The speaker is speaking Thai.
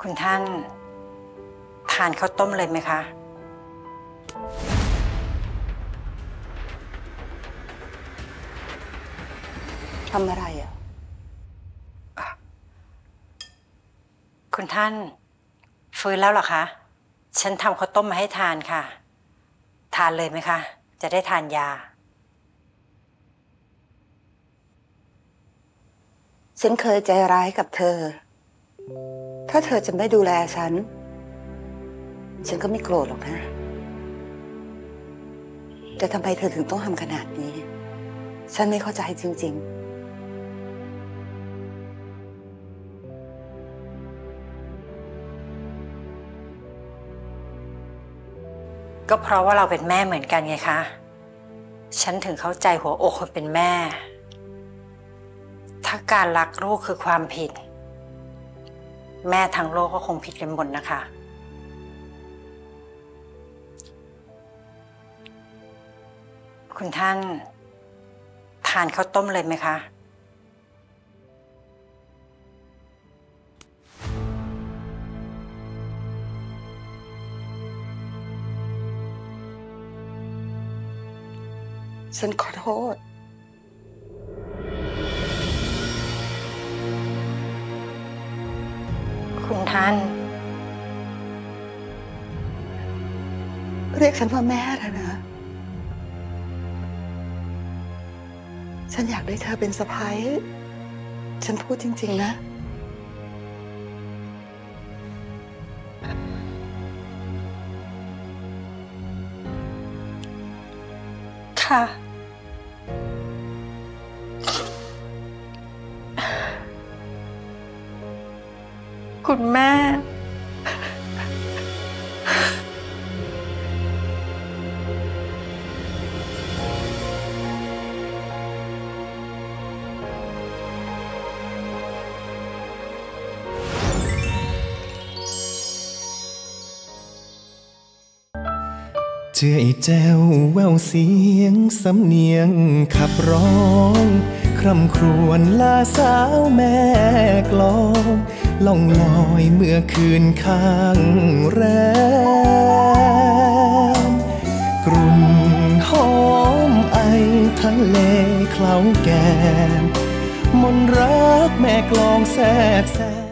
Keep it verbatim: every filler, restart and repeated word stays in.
คุณท่านทานข้าวต้มเลยไหมคะทำอะไรอ่ะคุณท่านฟื้นแล้วเหรอคะฉันทำข้าวต้มมาให้ทานค่ะทานเลยไหมคะจะได้ทานยาฉันเคยใจร้ายกับเธอถ้าเธอจะไม่ดูแลฉันฉันก็ไม่โกรธหรอกนะแต่ทำไมเธอถึงต้องทำขนาดนี้ฉันไม่เข้าใจจริงๆก็เพราะว่าเราเป็นแม่เหมือนกันไงคะฉันถึงเข้าใจหัวอกคนเป็นแม่ถ้าการรักลูกคือความผิดแม่ทั้งโลกก็คงผิดกันหมดนะคะคุณท่านทานข้าวต้มเลยไหมคะฉันขอโทษคุณท่านเรียกฉันว่าแม่แล้วนะฉันอยากได้เธอเป็นสะใภ้ฉันพูดจริงๆนะค่ะคุณแม่เจื่อยแจ้วแววเสียงสำเนียงขับร้องคร่ำครวญลาสาวแม่กลองล่องลอยเมื่อคืนข้างแรมกรุ่นหอมไอทะเลเคล้าแก้มมนรักแม่กลองแทรกแซง